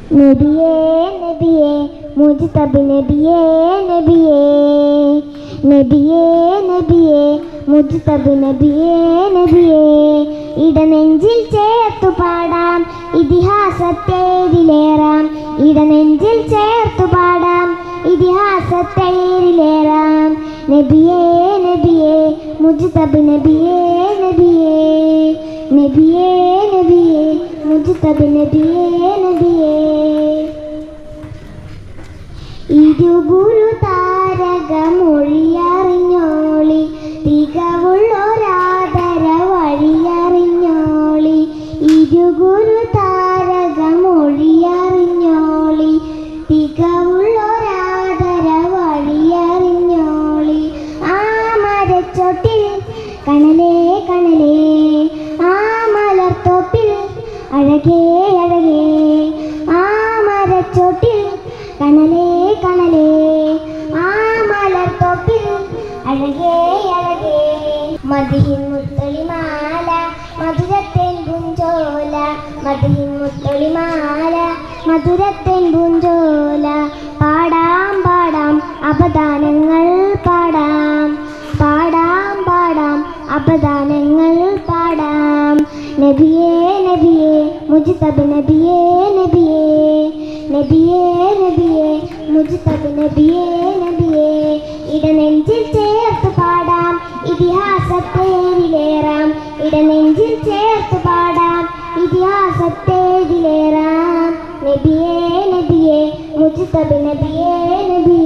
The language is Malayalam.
നബിയേ നബിയേ മുജ്തബ നബിയേ നബിയേ നബിയേ നബിയേ മുജ്തബ നബിയേ നബിയേ ഇടനെഞ്ചിൽ ചേർത്തു പാടാം ഇതിഹാസത്തേരിലേറാം ഇടനെഞ്ചിൽ ചേർത്തു പാടാം ഇതിഹാസത്തേരിലേറാം നബിയേ നബിയേ മുജ്തബ നബിയേ നബിയേ നബിയേ നബിയേ മുജ്തബ നബിയേ നബിയേ ഇരുഗുരു താരകമൊഴിയറിഞ്ഞോളി തികവുള്ളൊരാദര വഴിയറിഞ്ഞോളി ഇരുഗുരു താരകമൊഴിയറിഞ്ഞോളി തികവുള്ളൊരാദര വഴിയറിഞ്ഞോളി ആ മരച്ചോട്ടിൽ കണലേ കണലേ ആ മലർത്തോപ്പിൽ അഴകേ അഴകേ ആ മരച്ചോട്ടിൽ കണലേ കണലേ ആ മലർത്തോപ്പിൽ അഴകേ അഴകേ മദിഹിൻ മുത്തൊളിമാല മധുരത്തേൻ പുഞ്ചോല മദിഹിൻ മുത്തൊളിമാല മധുരത്തേൻ പുഞ്ചോല പാടാം പാടാം അപദാനങ്ങൾ പാടാം പാടാം പാടാം അപദാനങ്ങൾ പാടാം നബിയേ നബിയേ മുജ്തബ നബിയേ നബിയേ നബിയേ നബിയേ മുജ്തബ നബിയേ നബിയേ ഇടനെഞ്ചിൽ ചേർത്ത് പാടാം ഇതിഹാസത്തേരിലേറാം ഇടനെഞ്ചിൽ ചേർത്ത് പാടാം ഇതിഹാസത്തേരിലേറാം നബിയേ നബിയേ മുജ്തബ നബിയേ നബിയേ